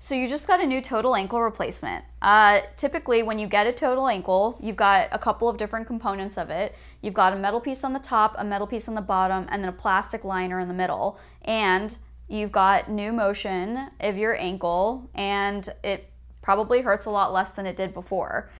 So you just got a new total ankle replacement. Typically when you get a total ankle, you've got a couple of different components of it. You've got a metal piece on the top, a metal piece on the bottom, and then a plastic liner in the middle. And you've got new motion of your ankle, and it probably hurts a lot less than it did before.